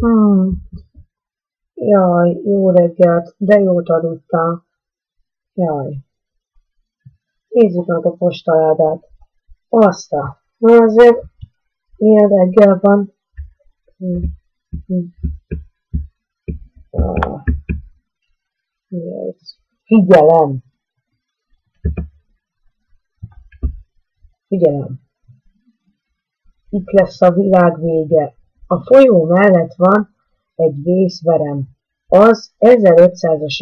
Jaj, jó reggelt, de jót aludtál. Jaj. Nézzük meg a postaládát. Aztán. Na azért, milyen reggel van? Figyelem! Figyelem! Itt lesz a világ vége. A folyó mellett van egy vészverem. Az 1500-as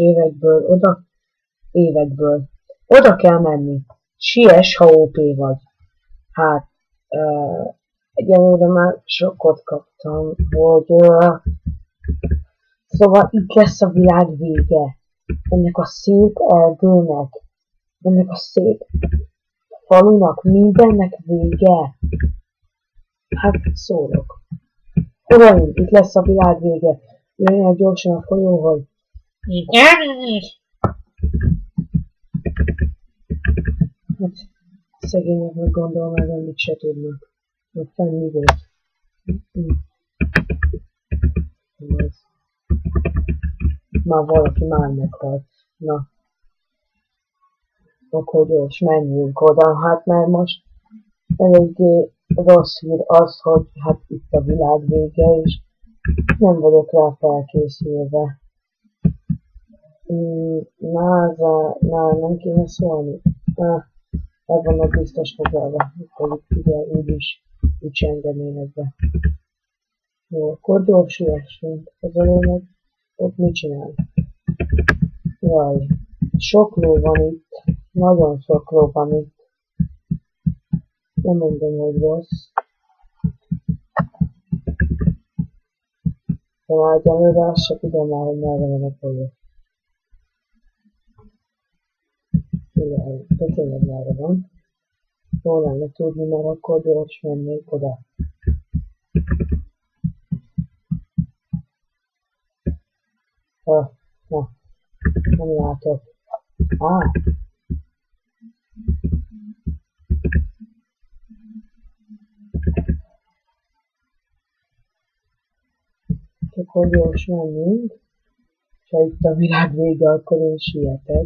évekből. Oda kell menni. Siess, ha OP vagy. Hát, egyelőre már sokkot kaptam, hogy... Szóval itt lesz a világ vége. Ennek a szép erdőnek, ennek a szép falunak, mindennek vége. Hát szólok. Uraim, itt lesz a világ vége. Jöjjenek gyorsan a folyóhoz. Igen. Hát szegények meg gondolom, hogy amit se tudnak. Meg fenn mi volt. Már valaki már meghalt. Na. Akkor gyors, menjünk oda. Hát mert most eléggé rossz hír az, hogy hát itt a világ vége, és nem vagyok rá felkészülve. Nem kéne szólni. El vannak biztos foglalva, pedig ugye úgyis úgy se engednének be. Jó, akkor gyorsulásunk. Az a lényeg, ott mit csinál? Jaj, sok ló van itt. Nagyon sok ló van itt. Nem mondom, hogy rossz. De már egyenlőre azt se tudom már, hogy merre van a folyó. Jaj, de tényleg merre van. Jó lenne tudni, mert akkor gyors mennék oda. Na, nem látok. Akkor gyors menjünk. És ha itt a világ vége, akkor én sietek.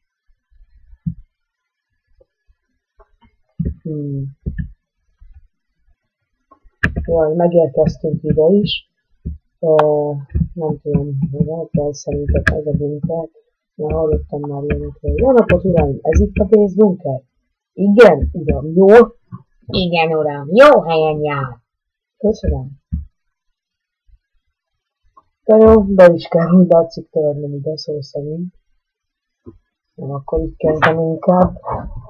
Jaj, megérkeztünk ide is. Nem tudom, hogy kell szerinted ez a bunker. Már hallottam már ilyenekről. Jó napot, uraim! Ez itt a pénzbunker? Igen, uram, jó? Igen, uram, jó helyen jár. Köszönöm. De jó, be is kell, úgy látszik törnöm ide, szó szerint. Nem, akkor itt kezdem inkább.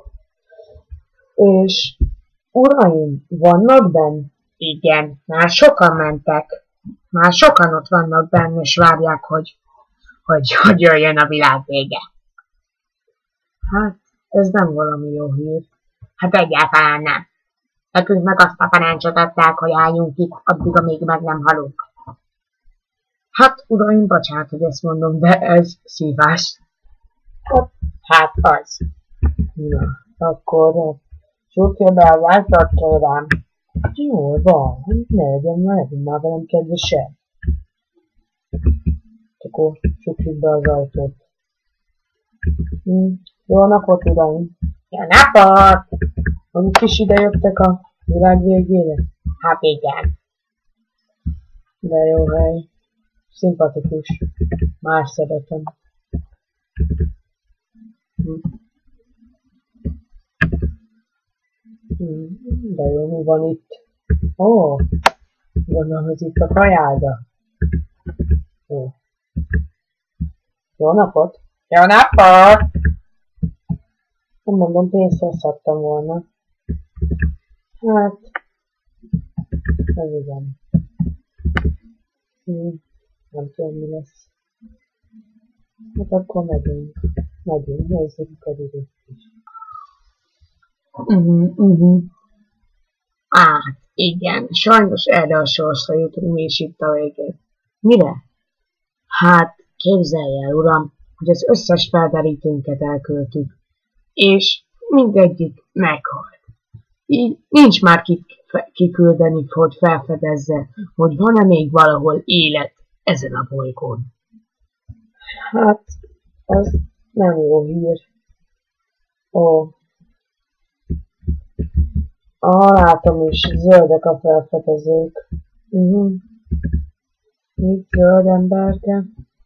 És uraim, vannak benn? Igen, már sokan mentek. Már sokan ott vannak benne, és várják, hogy jöjjön a világ vége. Hát, ez nem valami jó hír. Hát egyáltalán nem. Nekünk meg azt a parancsot adták, hogy álljunk itt, addig, amíg meg nem halunk. Hát, uraim, bocsánat, hogy ezt mondom, de ez szívás. Hát az. Na, akkor csukja be a lájtot, kérem. Jól van, ne legyen már velem kedvesen. Akkor csukjuk be az ajtót. Jó napot, uraim! Jó napot! Amik is ide jöttek a világ végére? Hát igen. De jó hely. Szimpatikus. Már szeretem. De jó, mi van itt? Gondolom, hogy itt a kajáda. Jó. Jó napot! Jó napot! Nem mondom, pénzt hozhattam volna. Hát, ez igen. Nem tudom, mi lesz. Hát akkor megyünk, nézzük a vidék is. Hát, igen, sajnos erre a sorsra jutunk mi is itt a végén. Mire? Hát, képzelj el, uram, hogy az összes felderítőnket elköltük, és mindegyik meghalt. Így nincs már kiküldeni, hogy felfedezze, hogy van-e még valahol élet ezen a bolygón. Hát, az nem jó hír. Ó. Látom is, zöldek a felfedezők. Itt zöld emberke.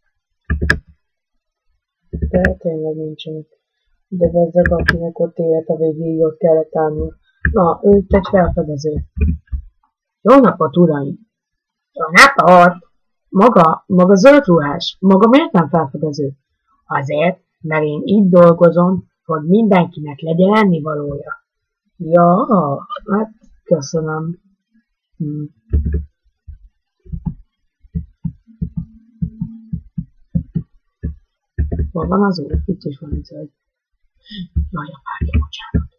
De tényleg nincsenek. De bezzeg, akinek ott élet a végéig, ott kellett állnia. Na, ő itt egy felfedező. Jó napot, uraim! Jó napot! Maga zöld ruhás, maga miért nem felfedező? Azért, mert én itt dolgozom, hogy mindenkinek legyen ennivalója. Ja, hát köszönöm. Hol van az úr? Itt is van egy zöld. Jaj, a párja, bocsánat.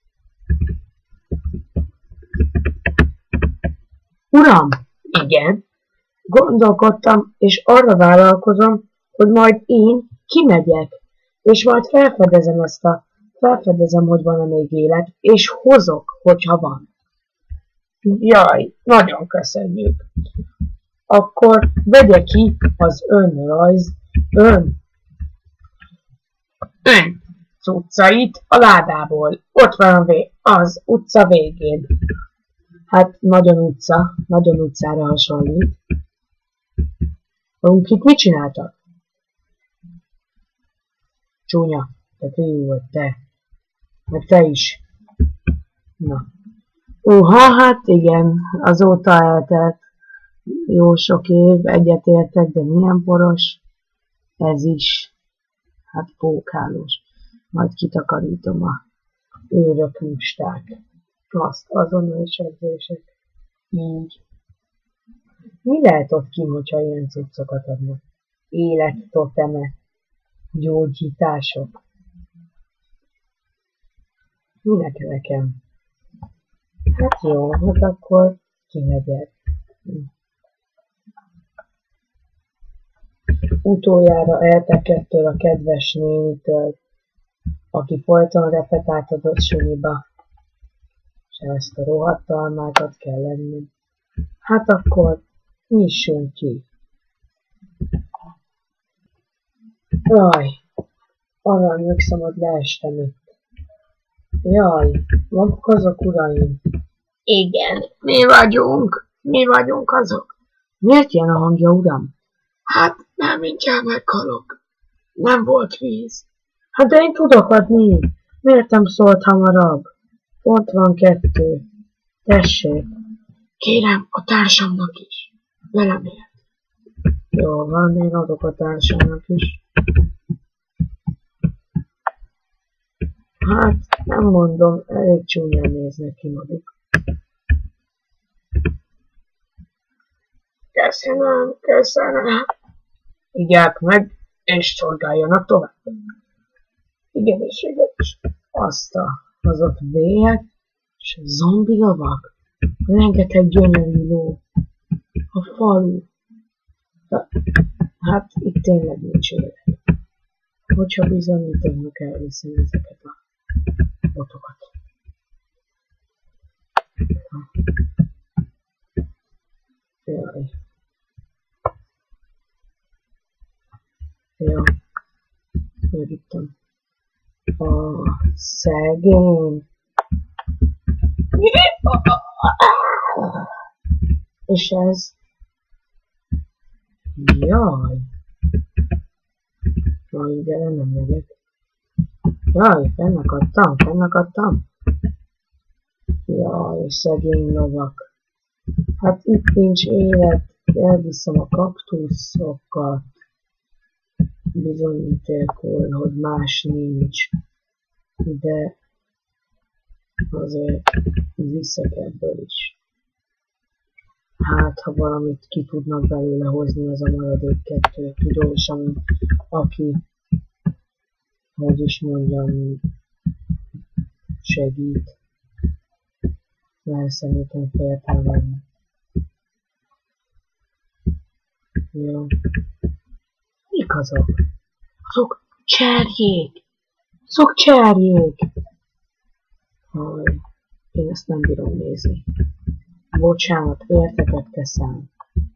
Uram! Igen? Gondolkodtam, és arra vállalkozom, hogy majd én kimegyek, és majd felfedezem, hogy van-e még élet, és hozok, hogyha van. Jaj, nagyon köszönjük. Akkor vegye ki az ön cuccait a ládából. Ott van az utca végén. Hát nagyon utcára hasonlít. Magunk itt mit csináltak? Csúnya, te fiú vagy te. Meg te is. Na. Hát igen, azóta eltelt jó sok év, egyetértek, de milyen poros. Ez is. Hát pókhálós. Majd kitakarítom a őrök lusták. Azon is edzések. Így. Mi lehet ott ki, hogyha ilyen cuccokat adnak? Élettoteme. Gyógyítások. Minek nekem? Hát jó, hát akkor kimegyek. Utoljára eltek ettől a kedves nénitől, aki folyton repetált a sunyiba, és ezt a rohadt almákat kell lenni. Hát akkor nyissunk ki. Jaj, arra nyugszom, hogy leestem itt. Jaj, maguk azok, uraim. Igen, mi vagyunk azok. Miért ilyen a hangja, uram? Hát, már mindjárt meghalok. Nem volt víz. Hát de én tudok adni. Miért nem szólt hamarabb? Pont van 2. Tessék. Kérem, a társamnak is. Velem élt. Jó van, én adok a társamnak is. Hát, nem mondom, elég csúnyán néznek ki maguk. Köszönöm. Igyák meg, és szolgáljanak tovább. Igen, és az ott vélyek, és zombi lovak, rengeteg gyönyörű ló, a falu. Hát itt tényleg nincs élet. Hogyha bizonyítanak, elviszem ezeket a botokat. Jaj. Jó. Megittem. Szegény. És ez? Jaj. Majd ide nem megyek. Jaj, fennakadtam. Jaj, szegény lovak. Hát itt nincs élet. Elviszem a kaktuszokat. Bizonyítékol, hogy más nincs. De azért viszek ebből is. Hát, ha valamit ki tudnak belőle hozni, az a maradék 2 tudós, aki, hogy is mondjam, segít. Elszeméten féltállani. Jó. Mik azok? Azok cserjék! Haj. Én ezt nem bírom nézni. Bocsánat, értetek teszem.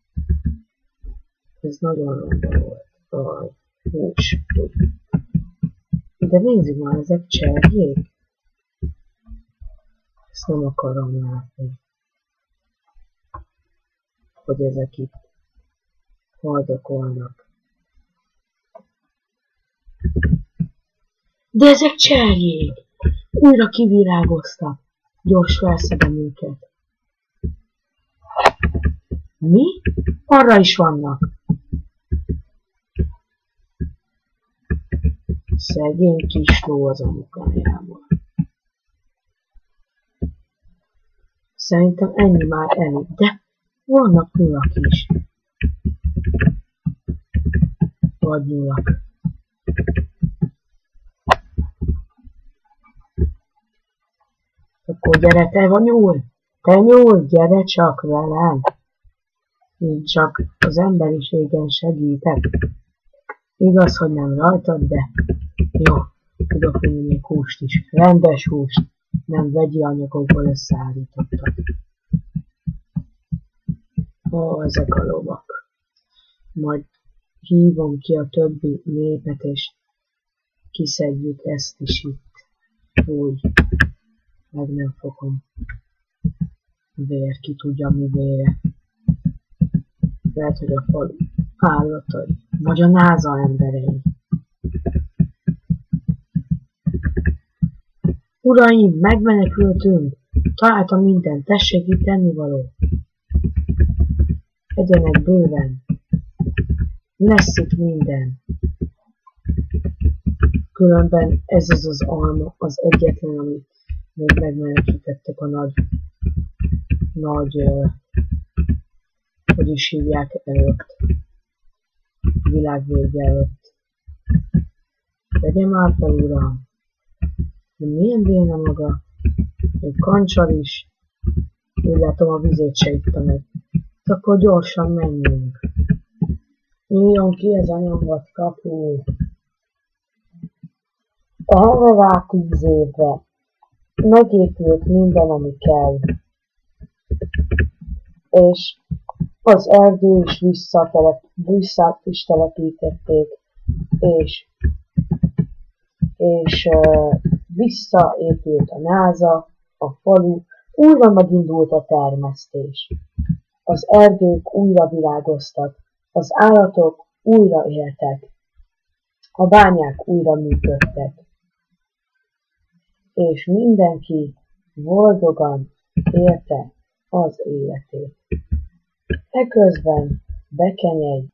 Ez nagyon ronda volt. A hús. De nézzük már, ezek cserjék. Ezt nem akarom látni. Hogy ezek itt haldokolnak. De ezek cserjék! Újra kivirágoztak. Gyors felszedem őket. Mi? Arra is vannak. Szegény kis ló az anyukájával. Szerintem ennyi már elég, de vannak nyulak is. Vagy nyulak. Akkor gyere, te vagy nyúl! Te nyúl, gyere csak velem! Én csak az emberiségen segítek. Igaz, hogy nem rajtad, de jó, tudok vinni még húst is. Rendes húst, nem vegyi anyagokból összeállítottak. Ó, ezek a lovak. Majd hívom ki a többi népet, és kiszedjük ezt is itt. Úgy, meg nem fogom. Vér, ki tudja mi vére. Lehet, hogy a falu állatai, vagy a náza emberei. Uraim, megmenekültünk! Találtam mindent, tessék itt tennivaló. Egyenek bőven. Lesz itt minden. Különben ez az alma, az egyetlen, amit még megmenekítettek a nagy hogy is hívják előtt. Világvége előtt. Vegye már fel, uram! Milyen béna maga? Egy kancsal is. Úgy látom, a vizét se itta meg. Akkor gyorsan menjünk. Nyíljon ki ez a nyomvat kapu. Erre rá 10 évre. Megépült minden, ami kell. És az erdő is vissza is telepítették, és visszaépült a náza, a falu, újra megindult a termesztés. Az erdők újra virágoztak, az állatok újra éltek, a bányák újra működtek, és mindenki boldogan élte az életét. Eközben bekeny egy